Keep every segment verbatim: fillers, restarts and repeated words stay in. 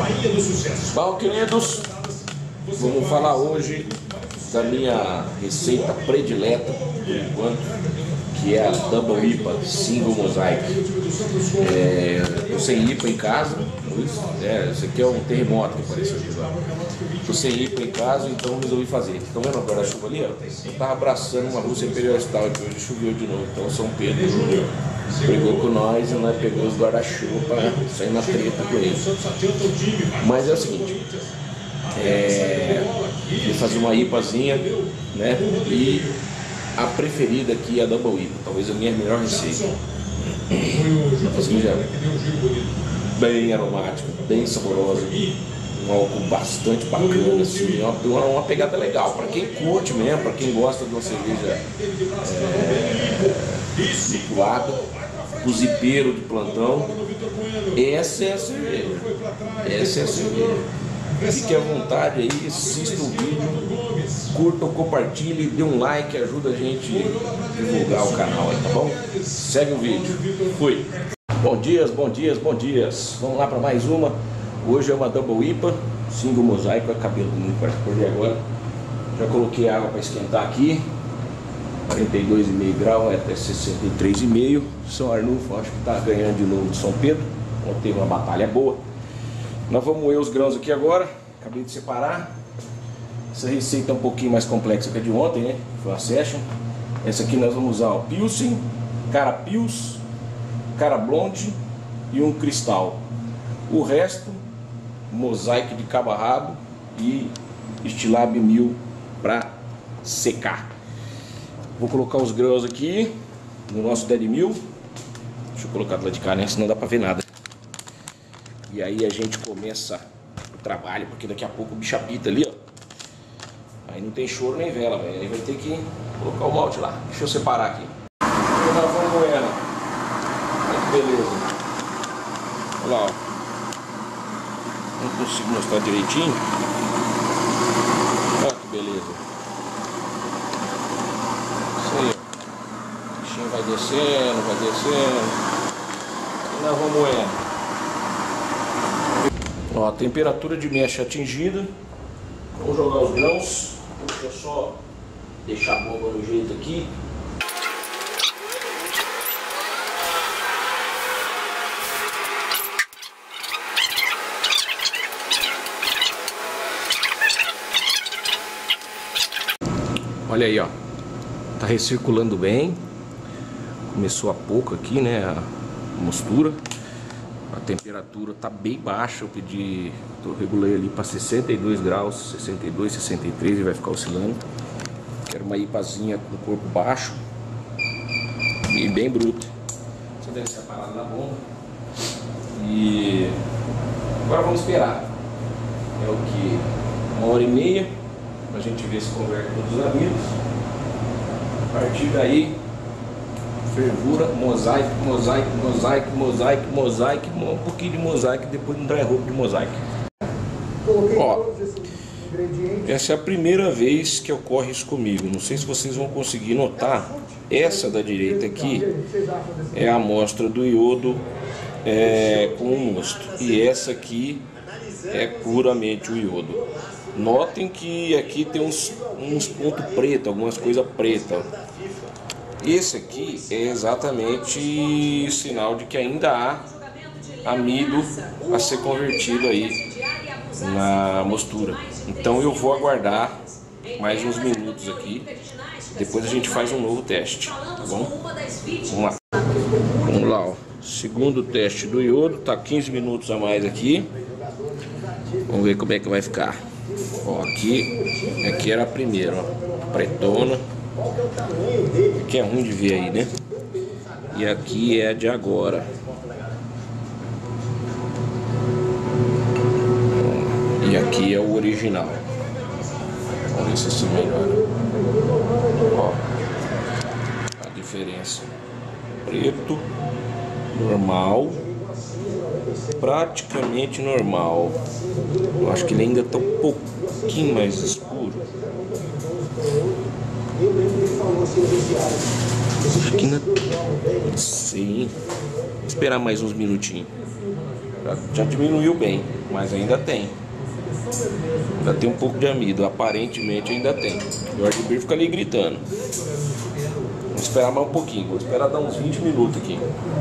Bom, queridos, vamos falar hoje da minha receita predileta, por enquanto, que é a Double I P A Single Mosaic. É, tô sem I P A em casa, é, esse aqui é um terremoto que apareceu aqui lá. Tô sem I P A em casa, então resolvi fazer. Estão vendo o guarda-chuva ali? Ó? Eu tava abraçando uma Rússia Imperial Stout, hoje choveu de novo, então São Pedro brigou com nós e nós pegamos os guarda-chuva para sair na treta com ele. Mas é o seguinte, é, vou fazer uma IPAzinha, né? E a preferida aqui é a Double I P A, talvez a minha melhor receita. Assim, já bem aromática, bem saborosa, um álcool bastante bacana, assim, uma, uma pegada legal para quem curte mesmo, para quem gosta de uma cerveja é, lupulada, o zipeiro de plantão. Essa é a cerveja, essa é a cerveja. Fique à vontade aí, assista o vídeo, curta, compartilhe, dê um like, ajuda a gente a divulgar o canal aí, tá bom? Segue o vídeo. Fui! Bom dias, bom dias, bom dias. Vamos lá para mais uma. Hoje é uma Double I P A, Single Mosaic, é cabelo muito para escolher agora. Já coloquei água para esquentar aqui, quarenta e dois vírgula cinco graus até sessenta e três vírgula cinco. São Arnulfo, acho que está ganhando de novo de São Pedro. Ontem teve uma batalha boa. Nós vamos moer os grãos aqui agora. Acabei de separar. Essa receita é um pouquinho mais complexa que a de ontem, né? Foi uma session. Essa aqui nós vamos usar o Pilsen, Cara Pils, Cara Blonde e um cristal. O resto, Mosaic de cabo a rabo e Estilab mil para secar. Vou colocar os grãos aqui no nosso Dead Mil. Deixa eu colocar do lado de cá, né? Senão não dá pra ver nada. E aí a gente começa o trabalho, porque daqui a pouco o bicho apita ali, ó. Aí não tem choro nem vela, velho. Aí vai ter que colocar o malte lá. Deixa eu separar aqui. E nós vamos moendo. Olha que beleza. Olha lá, ó. Não consigo mostrar direitinho. Olha que beleza. Isso aí, ó. O bichinho vai descendo, vai descendo. E nós vamos moendo. Ó, a temperatura de mecha atingida. Vamos jogar os grãos. Deixa eu só deixar a bomba no jeito aqui. Olha aí, ó. Tá recirculando bem. Começou há pouco aqui, né? A mostura. A temperatura tá bem baixa. Eu pedi, eu regulei ali para sessenta e dois graus, sessenta e dois, sessenta e três e vai ficar oscilando. Quero uma IPAzinha com corpo baixo e bem bruta. Você deve ser parado na bomba. E agora vamos esperar. É o que? Uma hora e meia pra gente ver se converte todos os amigos. A partir daí, fervura, mosaico, mosaico, mosaico, mosaico, mosaico, um pouquinho de mosaico, depois um dry hop de mosaico. Ó, essa é a primeira vez que ocorre isso comigo. Não sei se vocês vão conseguir notar. Essa da direita aqui é a amostra do iodo é, com o mosto. E essa aqui é puramente o iodo. Notem que aqui tem uns, uns pontos pretos, algumas coisas pretas. Esse aqui é exatamente sinal de que ainda há amido a ser convertido aí na mostura. Então eu vou aguardar mais uns minutos aqui. Depois a gente faz um novo teste, tá bom? Vamos lá. Vamos lá, ó. Segundo teste do iodo, tá quinze minutos a mais aqui. Vamos ver como é que vai ficar. Ó, aqui, aqui era a primeira, ó, pretona. Aqui é ruim de ver aí, né? E aqui é a de agora. E aqui é o original. Vamos ver se isso melhora. Ó, a diferença. Preto, normal, praticamente normal. Eu acho que ele ainda está um pouquinho mais escuro. Acho que ainda... Sim. Vou esperar mais uns minutinhos. Já, já diminuiu bem, mas ainda tem. Ainda tem um pouco de amido, aparentemente ainda tem. O George Beer fica ali gritando. Vamos esperar mais um pouquinho, vou esperar dar uns vinte minutos aqui.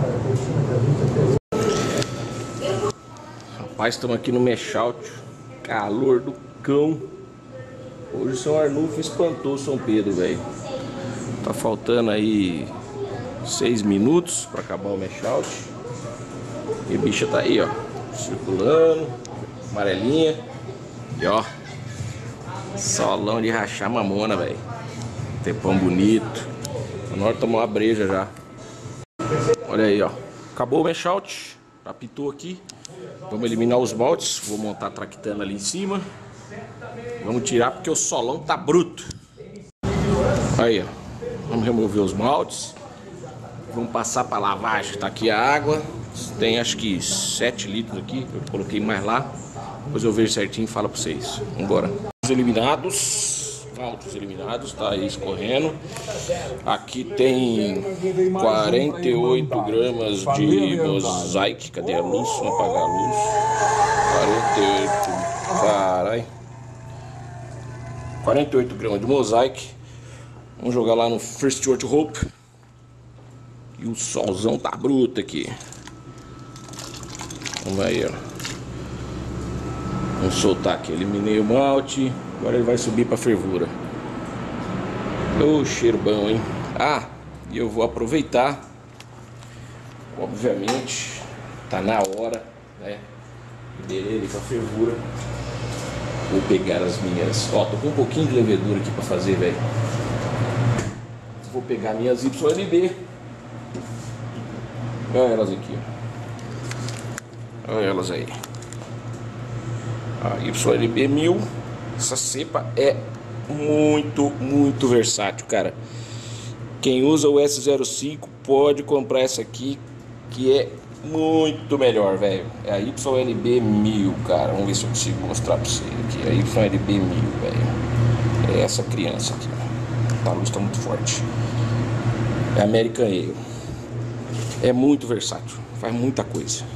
Rapaz, estamos aqui no Meshout, calor do cão. Hoje o São Arnulfo espantou São Pedro, velho. Tá faltando aí seis minutos para acabar o Meshout. E a bicha tá aí, ó, circulando, amarelinha. E ó, solão de rachar mamona, velho. Tempão bonito. Tá na hora de tomar uma breja já. Olha aí, ó. Acabou o Meshout. Apitou aqui. Vamos eliminar os maltes. Vou montar a tractana ali em cima. Vamos tirar porque o solão tá bruto. Aí, ó. Vamos remover os maltes. Vamos passar para lavagem. Tá aqui a água. Tem acho que sete litros aqui. Eu coloquei mais lá. Depois eu vejo certinho e falo para vocês. Vambora. Os eliminados. Maltes eliminados. Tá aí escorrendo. Aqui tem quarenta e oito gramas de mosaic. Cadê a luz? Vamos apagar a luz. quarenta e oito. Carai. quarenta e oito gramas de mosaic. Vamos jogar lá no First Church Hope. E o solzão tá bruto aqui. Vamos aí, ó. Vamos soltar aqui. Eliminei o malte. Agora ele vai subir pra fervura. Ô, cheiro bom, hein? Ah, e eu vou aproveitar. Obviamente, tá na hora, né? Dele ali pra fervura. Vou pegar as minhas... Ó, tô com um pouquinho de levedura aqui pra fazer, velho. Vou pegar minhas Y L B. Olha elas aqui, ó. Olha elas aí. A Y L B mil. Essa cepa é muito, muito versátil, cara. Quem usa o S zero cinco pode comprar essa aqui, que é muito melhor, velho. É a Y L B mil, cara. Vamos ver se eu consigo mostrar pra você aqui. A Y L B mil, velho. É essa criança aqui, ó. A luz tá muito forte. É American Ale. É muito versátil. Faz muita coisa.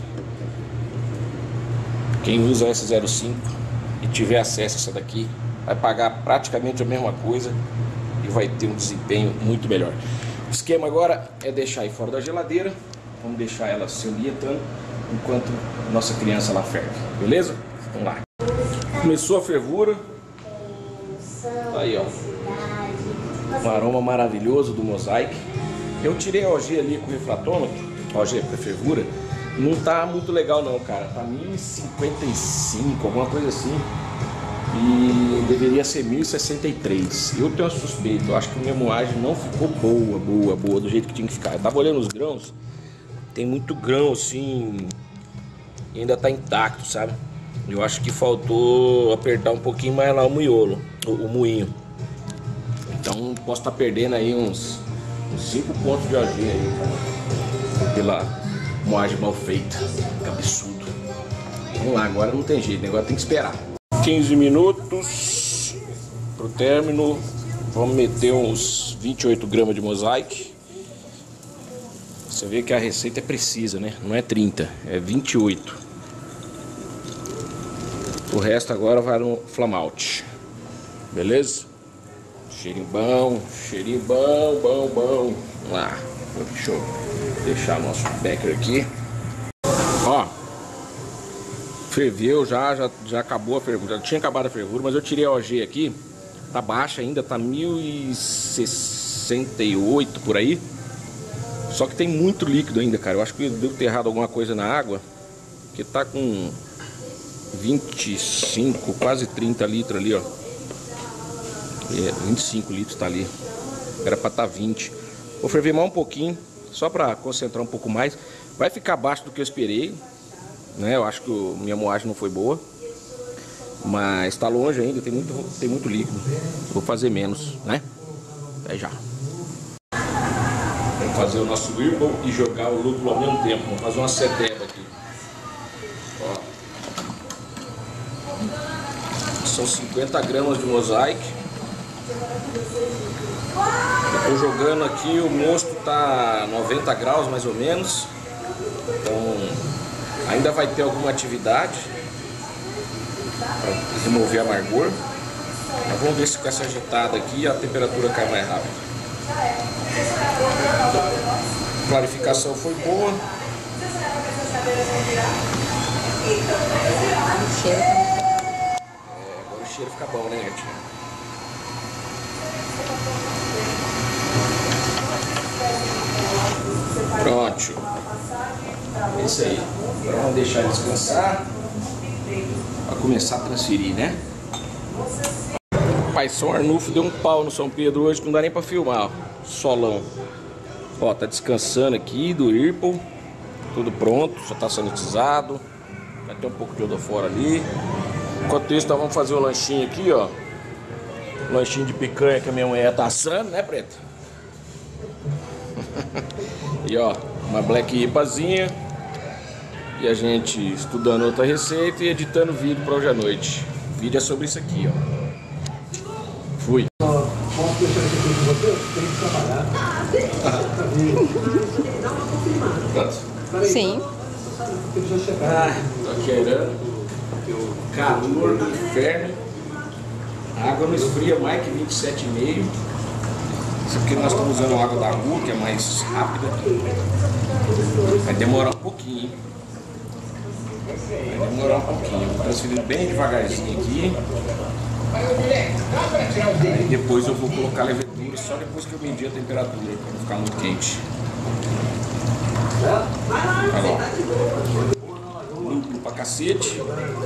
Quem usa o S zero cinco e tiver acesso a essa daqui vai pagar praticamente a mesma coisa e vai ter um desempenho muito melhor. O esquema agora é deixar aí fora da geladeira. Vamos deixar ela se ambientando enquanto nossa criança lá ferve, beleza? Vamos lá. Começou a fervura. Aí, ó, um aroma maravilhoso do mosaic. Eu tirei a O G ali com o refratômetro. O G para fervura. Não tá muito legal não, cara. Tá mil e cinquenta e cinco, alguma coisa assim. E deveria ser mil e sessenta e três. Eu tenho uma suspeita. Eu acho que a minha moagem não ficou boa, boa, boa, do jeito que tinha que ficar. Eu tava olhando os grãos. Tem muito grão assim. E ainda tá intacto, sabe? Eu acho que faltou apertar um pouquinho mais lá o miolo, o, o moinho. Então posso estar tá perdendo aí uns cinco pontos de O G aí, cara. Pela moagem mal feita. Que absurdo. Vamos lá, agora não tem jeito, agora tem que esperar. quinze minutos pro término. Vamos meter uns vinte e oito gramas de mosaic. Você vê que a receita é precisa, né? Não é trinta, é vinte e oito. O resto agora vai no flamalte. Beleza? Cheirinho bom, cheirinho bom, bom, bom. Vamos lá. Deixa eu deixar nosso becker aqui. Ó, ferveu já, já, já acabou a fervura. Já tinha acabado a fervura, mas eu tirei a O G aqui. Tá baixa ainda, tá mil e sessenta e oito por aí. Só que tem muito líquido ainda, cara. Eu acho que eu devo ter errado alguma coisa na água. Que tá com vinte e cinco, quase trinta litros ali, ó. É, vinte e cinco litros tá ali. Era pra tá vinte. Vou ferver mais um pouquinho, só pra concentrar um pouco mais. Vai ficar abaixo do que eu esperei, né? Eu acho que a minha moagem não foi boa. Mas tá longe ainda, tem muito, tem muito líquido. Vou fazer menos, né? Até já. Vamos fazer o nosso Whirlpool e jogar o lúpulo ao mesmo tempo. Vamos fazer uma seteba aqui. Ó. São cinquenta gramas de mosaic. Eu tô jogando aqui, o mosto tá noventa graus mais ou menos. Então Ainda vai ter alguma atividade para remover amargor. Mas vamos ver se com essa agitada aqui a temperatura cai mais rápido. A clarificação foi boa. É, agora o cheiro fica bom, né, Netinho? Pronto. É isso aí. Agora vamos deixar ele descansar para começar a transferir, né? Rapaz, São Arnulfo deu um pau no São Pedro hoje, não dá nem para filmar, ó. Solão. Ó, tá descansando aqui do Whirlpool. Tudo pronto, já tá sanitizado. Vai ter um pouco de odor ali. Enquanto isso, nós vamos fazer um lanchinho aqui, ó. Um lanchinho de picanha que a minha mulher tá assando, né, Preta? E ó, uma Black Ipazinha. E a gente estudando outra receita e editando vídeo para hoje à noite. O vídeo é sobre isso aqui, ó. Fui. Posso deixar isso aqui com você? Tem que trabalhar. Dá uma confirmada. Sim. Ah, tô querendo. O calor do inferno. A água não esfria mais que vinte e sete e cinco. Isso aqui nós estamos usando a água da rua, que é mais rápida. Vai demorar um pouquinho, hein? Vai demorar um pouquinho. Vou transferir bem devagarzinho aqui. Aí depois eu vou colocar a levedura só depois que eu medir a temperatura, para não ficar muito quente. Olha lá. Lucro pra cacete.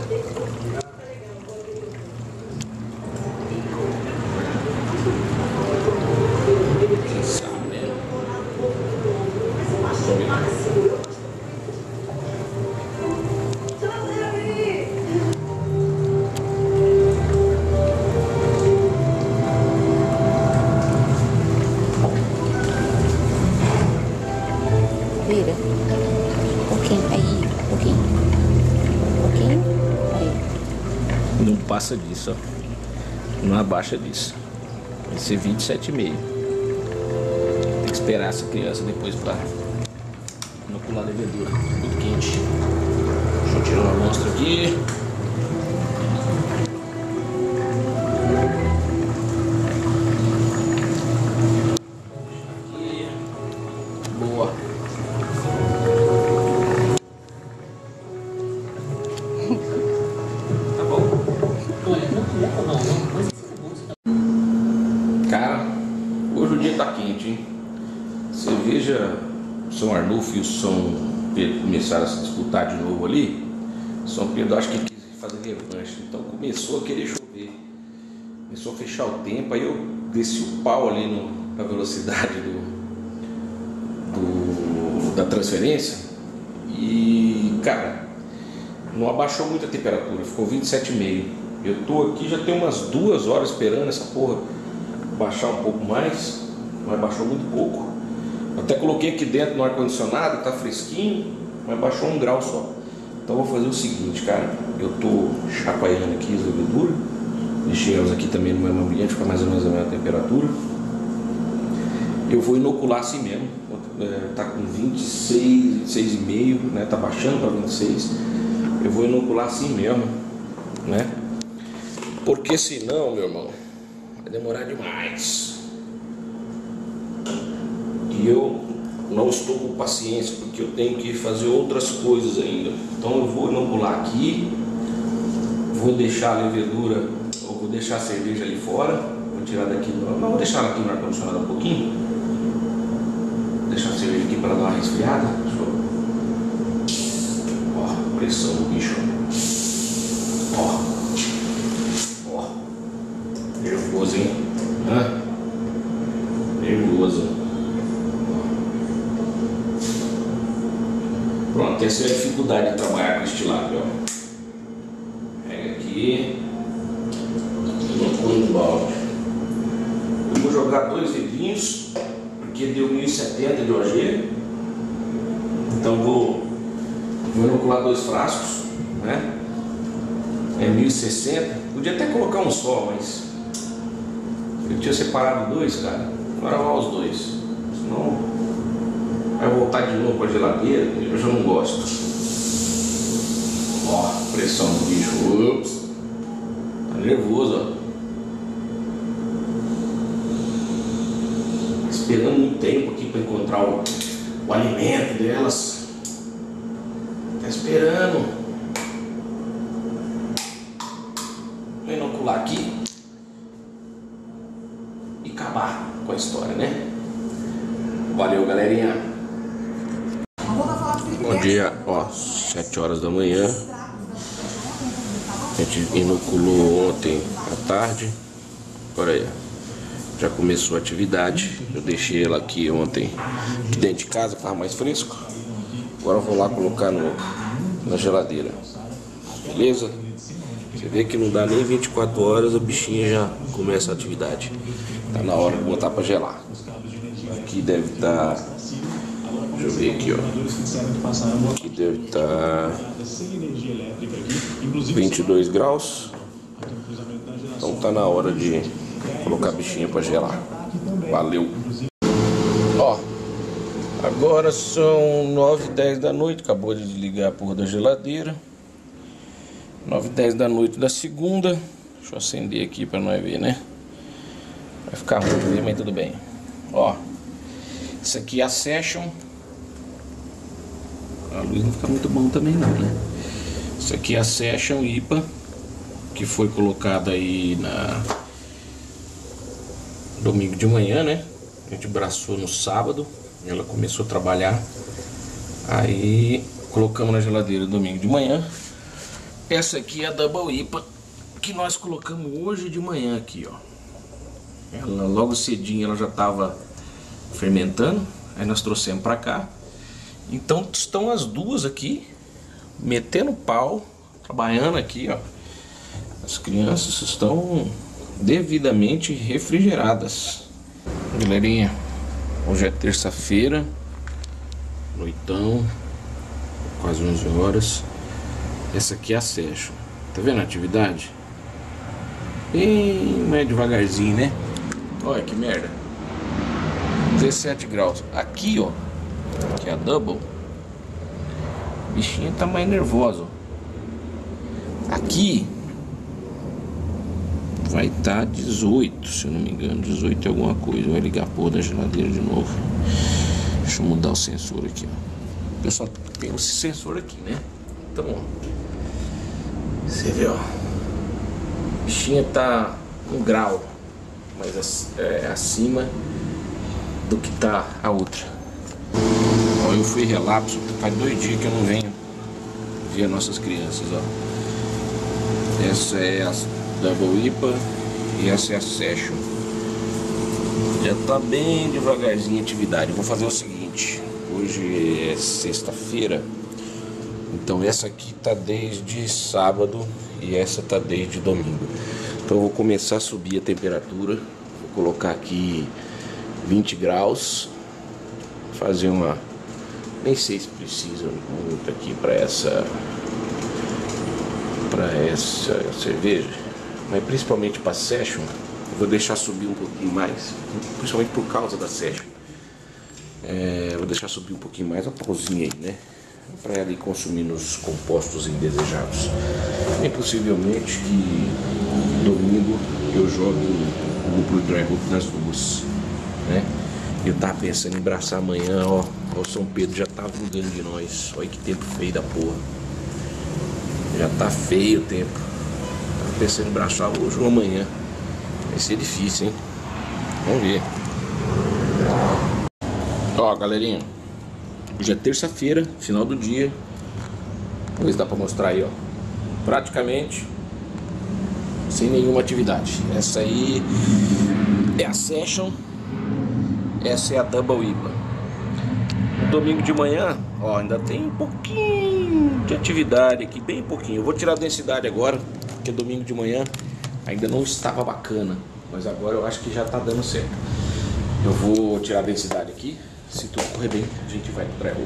Quem sabe, né? Vira. Um pouquinho. Aí. Um pouquinho. Um pouquinho. Aí. Não passa disso, ó. Não abaixa disso. Vai ser vinte e sete e cinco. Tem que esperar essa criança depois pra inocular a levedura. Muito quente. Deixa eu tirar uma amostra aqui. Aqui. Boa. Tá bom. Cara, hoje o dia tá quente, hein? Você veja São Arnulfo e o São Pedro começaram a se disputar de novo ali. São Pedro acho que quis fazer revanche, então começou a querer chover. Começou a fechar o tempo, aí eu desci o pau ali no, na velocidade do, do, da transferência. E, cara, não abaixou muito a temperatura, ficou vinte e sete e cinco. Eu tô aqui já tem umas duas horas esperando essa porra baixar um pouco mais, mas baixou muito pouco. Até coloquei aqui dentro no ar-condicionado, tá fresquinho, mas baixou um grau só. Então vou fazer o seguinte, cara, eu tô chacoalhando aqui as leveduras, deixei elas aqui também no mesmo ambiente, fica mais ou menos a mesma temperatura. Eu vou inocular assim mesmo, tá com vinte e seis, vinte e seis e cinco, né, tá baixando para vinte e seis. Eu vou inocular assim mesmo, né? Porque senão, meu irmão, vai demorar demais. E eu não estou com paciência, porque eu tenho que fazer outras coisas ainda. Então eu vou inocular aqui, vou deixar a levedura, ou vou deixar a cerveja ali fora, vou tirar daqui, não vou deixar ela aqui no ar-condicionado um pouquinho. Vou deixar a cerveja aqui para dar uma resfriada. Deixa eu... Ó, pressão do bicho. Ó. Nervoso, hein? Hã? Nervoso. Pronto, essa é a dificuldade de trabalhar com este lado, ó. Pega aqui. Colocou no balde. Eu vou jogar dois vidrinhos, porque deu mil e setenta de O G. Então vou, vou inocular dois frascos, né? É mil e sessenta. Podia até colocar um só, mas eu tinha separado dois, cara. Agora vai os dois. Senão vai voltar de novo para a geladeira. Eu já não gosto. pressão do bicho. Ups. Tá nervoso, ó. Esperando muito tempo aqui para encontrar o, o alimento delas. Tá esperando. Vou inocular aqui e acabar com a história, né? Valeu, galerinha. Bom dia, ó, sete horas da manhã. A gente inoculou ontem à tarde. Agora aí, já começou a atividade. Eu deixei ela aqui ontem dentro de casa, estava mais fresco. Agora eu vou lá colocar no, na geladeira. Beleza? Você vê que não dá nem vinte e quatro horas, a bichinha já começa a atividade. Tá na hora de botar para gelar. Aqui deve estar... Tá, deixa eu ver aqui, ó. Aqui deve estar tá vinte e dois graus. Então tá na hora de colocar a bichinha para gelar. Valeu. Ó, agora são nove e dez da noite. Acabou de desligar a porra da geladeira. nove e dez da noite da segunda. Deixa eu acender aqui para nós ver, né? Vai ficar ruim, mas tudo bem. Ó, isso aqui é a Session. A luz não fica muito bom também não, né? Isso aqui é a Session I P A, que foi colocada aí na domingo de manhã, né? A gente braçou no sábado, ela começou a trabalhar. Aí colocamos na geladeira domingo de manhã. Essa aqui é a Double I P A, que nós colocamos hoje de manhã aqui, ó. Ela logo cedinho ela já estava fermentando. Aí nós trouxemos para cá. Então estão as duas aqui metendo pau, trabalhando aqui, ó. As crianças estão devidamente refrigeradas. Galerinha, hoje é terça-feira, noitão, quase onze horas. Essa aqui é a Session. Tá vendo a atividade? Bem mais devagarzinho, né? Olha que merda. dezessete graus. Aqui, ó, que é a Double, a bichinha tá mais nervosa, ó. Aqui vai estar tá dezoito, se eu não me engano. Dezoito é alguma coisa. Vai ligar a porra da geladeira de novo. Deixa eu mudar o sensor aqui, ó. O pessoal tem esse sensor aqui, né? Então, ó, você vê, ó, a bichinha tá um grau mais é, acima do que tá a outra. Ó, eu fui relapso, faz dois dias que eu não venho ver nossas crianças, ó. Essa é a Double I P A e essa é a Session. Já tá bem devagarzinho a atividade. Vou fazer o seguinte, hoje é sexta-feira, então essa aqui tá desde sábado e essa tá desde domingo. Então eu vou começar a subir a temperatura. Vou colocar aqui vinte graus, fazer uma, nem sei se precisa muito aqui para essa para essa cerveja, mas principalmente para Session eu vou deixar subir um pouquinho mais, principalmente por causa da Session. É, vou deixar subir um pouquinho mais a pauzinha aí, né, para ela ir consumindo os compostos indesejados. Bem possivelmente que domingo eu jogo o Blue Dragon nas duas, né? Eu tava pensando em braçar amanhã, ó. O São Pedro já tá vingando de nós. Olha que tempo feio da porra. Já tá feio o tempo. Tava pensando em braçar hoje ou amanhã. Vai ser difícil, hein? Vamos ver. Ó, galerinha, hoje é terça-feira, final do dia. Vamos ver se dá pra mostrar aí, ó. Praticamente sem nenhuma atividade. Essa aí é a Session. Essa é a Double I P A. No domingo de manhã, ó, ainda tem um pouquinho de atividade aqui, bem pouquinho. Eu vou tirar a densidade agora, porque domingo de manhã ainda não estava bacana, mas agora eu acho que já tá dando certo. Eu vou tirar a densidade aqui. Se tudo correr bem, a gente vai pro pré-hoop.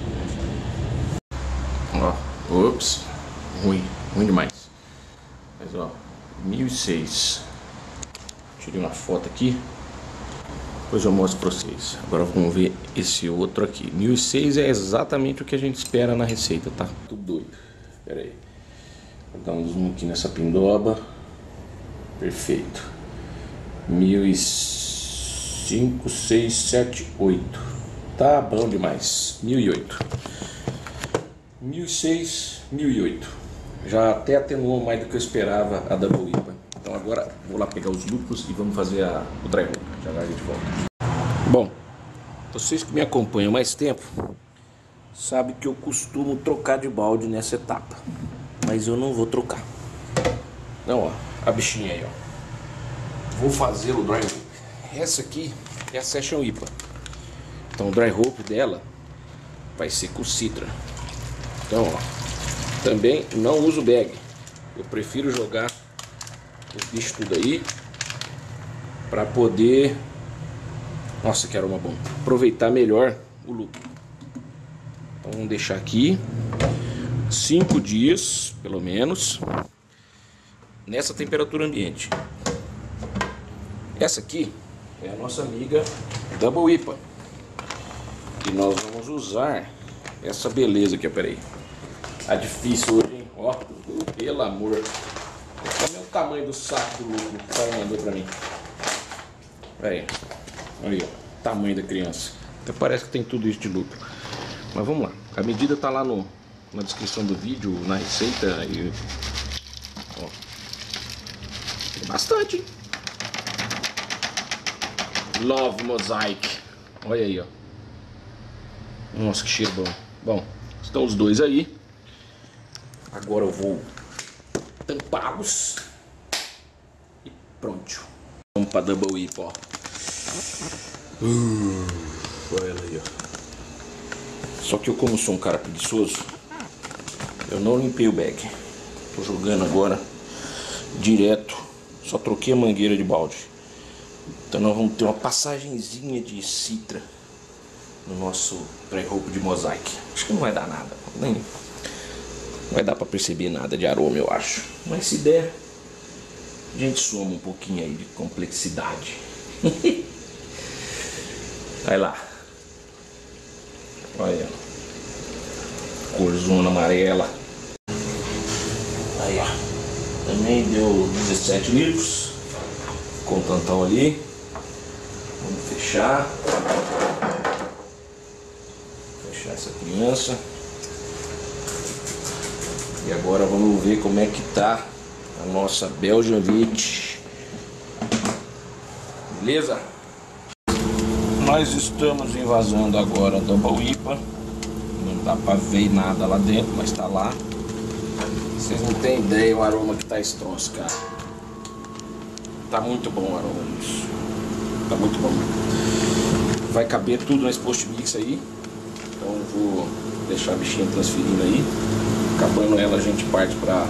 Ó, ops, ruim, ruim demais. Mas ó, mil e seis. Tirei uma foto aqui, depois eu mostro pra vocês. Agora vamos ver esse outro aqui. Mil e seis é exatamente o que a gente espera na receita, tá? Tudo doido. Pera aí. Vou dar um zoom aqui nessa pindoba. Perfeito. Mil e cinco, seis, sete, oito. Tá bom demais. Mil e oito. Mil e seis, mil e oito. Já até atenuou mais do que eu esperava a Double I P A. Então agora vou lá pegar os lúpulos e vamos fazer a, o dry hop. Já já a gente volta. Bom, vocês que me acompanham há mais tempo sabem que eu costumo trocar de balde nessa etapa. Mas eu não vou trocar. Não, ó, a bichinha aí, ó. Vou fazer o dry hop. Essa aqui é a Session I P A. Então o dry hop dela vai ser com citra. Então, ó, também não uso bag. Eu prefiro jogar os bichos tudo aí para poder, nossa, que aroma bom, aproveitar melhor o lúpulo. Então vamos deixar aqui cinco dias, pelo menos, nessa temperatura ambiente. Essa aqui é a nossa amiga Double I P A. E nós vamos usar essa beleza aqui, ó, peraí. Tá difícil hoje, hein? Ó, pelo amor. Olha o tamanho do saco do lúpulo que o cara mandou pra mim. Aí, olha aí, ó, tamanho da criança. Até parece que tem tudo isso de lúpulo. Mas vamos lá. A medida tá lá no, na descrição do vídeo, na receita. E, ó, tem bastante, hein? Love Mosaic. Olha aí, ó. Nossa, que cheiro bom. Bom, estão os dois aí. Agora eu vou tampá-los e pronto. Vamos para Double I P A, ó. Uh, olha ela aí, ó. Só que eu, como sou um cara preguiçoso, eu não limpei o bag. Tô jogando agora direto. Só troquei a mangueira de balde. Então nós vamos ter uma passagenzinha de citra no nosso pré-roupo de mosaic. Acho que não vai dar nada, nem não vai dar pra perceber nada de aroma, eu acho. Mas se der, a gente soma um pouquinho aí de complexidade. Vai lá. Olha, corzona amarela. Aí, ó. Também deu dezessete litros. Com o tantão ali. Vamos fechar. Fechar essa criança. E agora vamos ver como é que tá a nossa Belgian Wheat. Beleza? Nós estamos invasando agora a Double I P A. Não dá pra ver nada lá dentro, mas tá lá. Vocês não têm ideia o aroma que tá esse troço, cara. Tá muito bom o aroma disso. Tá muito bom. Vai caber tudo nesse post mix aí. Então eu vou deixar a bichinha transferindo aí. Acabando ela, a gente parte para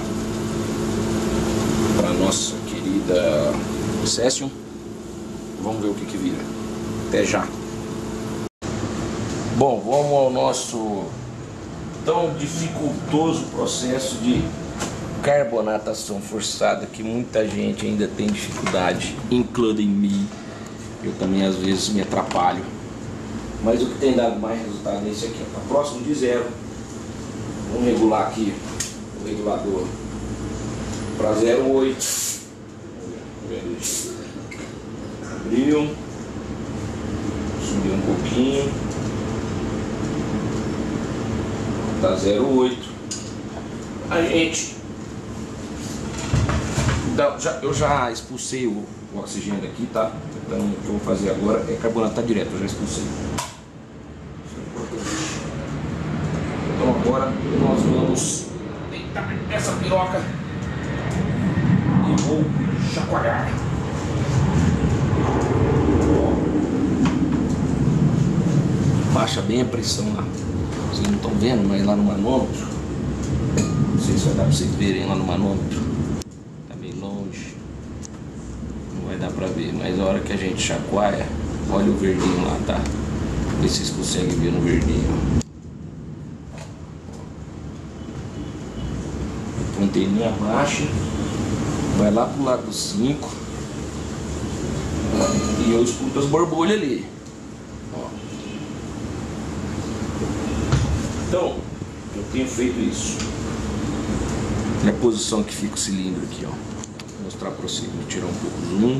para nossa querida Session. Vamos ver o que que vira. Até já. Bom, vamos ao nosso tão dificultoso processo de carbonatação forçada que muita gente ainda tem dificuldade, including me. Eu também às vezes me atrapalho. Mas o que tem dado mais resultado é esse aqui. Tá próximo de zero. Vamos regular aqui o regulador para zero vírgula oito. Abriu. Subiu um pouquinho. Tá zero vírgula oito. A gente. Já, eu já expulsei o, o oxigênio daqui, tá? Então o que eu vou fazer agora é carbonatar direto. Eu já expulsei. Então agora nós vamos deitar essa piroca e vou chacoalhar. Baixa bem a pressão lá. Vocês não estão vendo, mas lá no manômetro, não sei se vai dar para vocês verem lá no manômetro, tá meio longe, não vai dar para ver, mas a hora que a gente chacoalha, olha o verdinho lá, tá? Vê se vocês conseguem ver no verdinho. Ponteirinha baixa, vai lá pro lado do cinco e eu escuto as borbulhas ali. Ó. Então, eu tenho feito isso. a posição que fica o cilindro aqui, ó. Vou mostrar para vocês, vou tirar um pouco o zoom.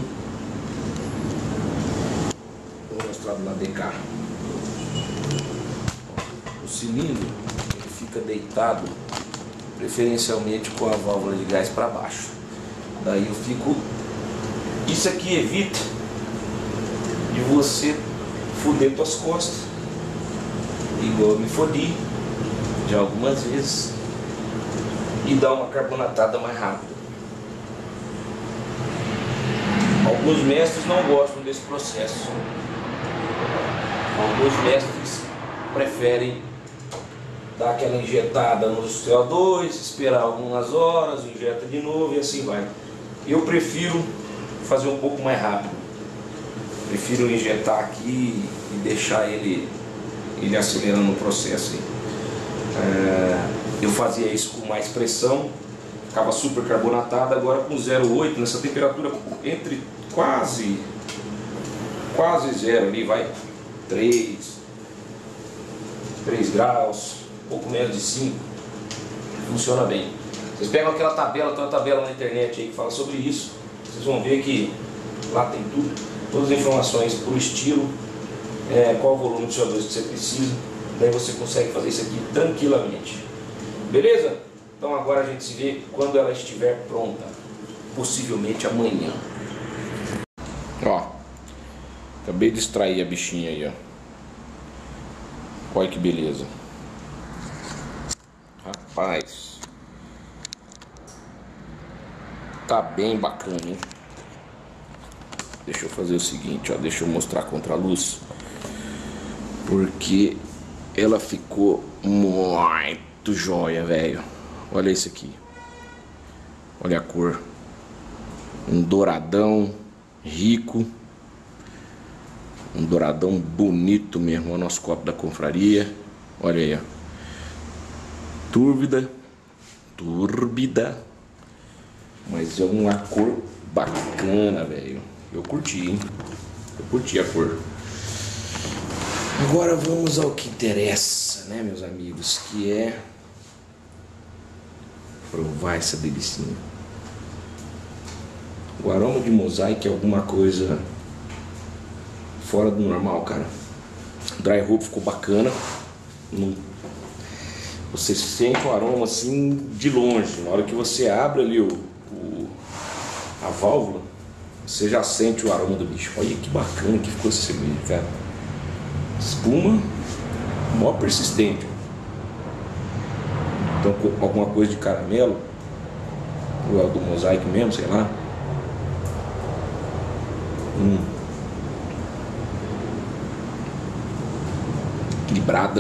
Vou mostrar do lado de cá. O cilindro ele fica deitado preferencialmente com a válvula de gás para baixo. Daí eu fico. Isso aqui evita de você foder tuas costas, igual eu me fodi já algumas vezes, e dar uma carbonatada mais rápida. Alguns mestres não gostam desse processo. Alguns mestres preferem dar aquela injetada no C O dois, esperar algumas horas, injeta de novo e assim vai. Eu prefiro fazer um pouco mais rápido. Prefiro injetar aqui e deixar ele, ele acelerando o processo. É, eu fazia isso com mais pressão, ficava super carbonatado. Agora com zero vírgula oito, nessa temperatura entre quase quase zero ali, vai três graus, um pouco menos de cinco, funciona bem. Vocês pegam aquela tabela, tem uma tabela na internet aí que fala sobre isso, vocês vão ver que lá tem tudo, todas as informações por estilo, é, qual o volume de C O dois que você precisa. Daí você consegue fazer isso aqui tranquilamente. Beleza? Então agora a gente se vê quando ela estiver pronta, possivelmente amanhã. Ó, acabei de extrair a bichinha aí, ó. Olha que beleza. Rapaz, tá bem bacana, hein? Deixa eu fazer o seguinte, ó, deixa eu mostrar contra a luz, porque ela ficou muito jóia, velho. Olha isso aqui. Olha a cor. Um douradão rico. Um douradão bonito mesmo. O nosso copo da confraria. Olha aí, ó. Túrbida. Túrbida. Mas é uma cor bacana, velho. Eu curti, hein? Eu curti a cor. Agora vamos ao que interessa, né, meus amigos? Que é provar essa delicinha. O aroma de mosaic é alguma coisa fora do normal, cara. O dry hop ficou bacana. Você sente o aroma assim de longe. Na hora que você abre ali o, o, a válvula, você já sente o aroma do bicho. Olha que bacana que ficou esse cerveja, cara. Espuma mó persistente. Então com alguma coisa de caramelo, ou é do mosaic mesmo, sei lá. Hum. Equilibrada.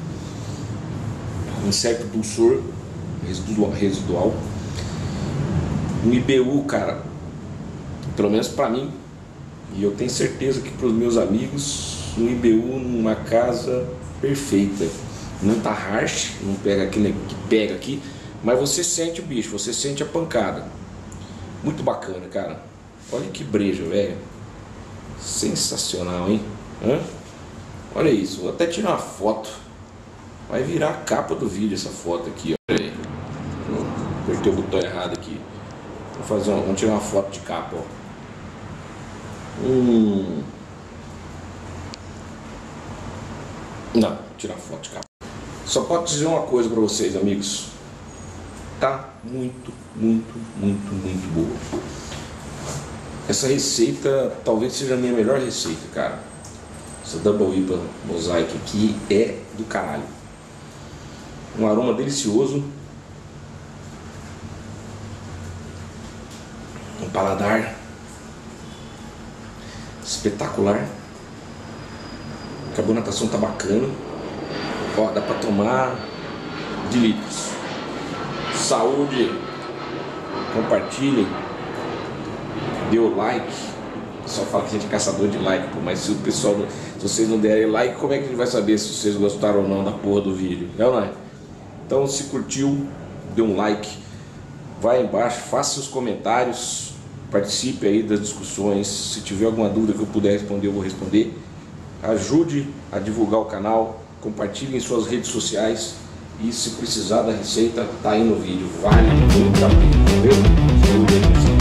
Um certo dulçor residual, residual. Um I B U, cara, pelo menos pra mim, e eu tenho certeza que pros meus amigos, um I B U numa casa perfeita. Não tá harsh, não pega aquele que pega aqui, mas você sente o bicho, você sente a pancada. Muito bacana, cara. Olha que breja, velho. Sensacional, hein? Hã? Olha isso, vou até tirar uma foto. Vai virar a capa do vídeo essa foto aqui, ó. Olha aí. Apertei o botão errado aqui. Vou fazer uma, vamos tirar uma foto de capa, ó. Hum. Não, vou tirar foto de capa. Só posso dizer uma coisa para vocês, amigos. Tá muito, muito, muito, muito boa. Essa receita talvez seja a minha melhor receita, cara. Essa Double I P A Mosaic aqui é do caralho. Um aroma delicioso. Um paladar espetacular. A carbonatação tá bacana. Ó, dá pra tomar de litros. Saúde. Compartilhem. Dê o like. O pessoal fala que a gente é caçador de like, pô, mas se o pessoal, se vocês não derem like, como é que a gente vai saber se vocês gostaram ou não da porra do vídeo? É ou não é? Então, se curtiu, dê um like. Vai aí embaixo, faça seus comentários. Participe aí das discussões. Se tiver alguma dúvida que eu puder responder, eu vou responder. Ajude a divulgar o canal. Compartilhe em suas redes sociais. E se precisar da receita, tá aí no vídeo. Vale muito a pena, viu?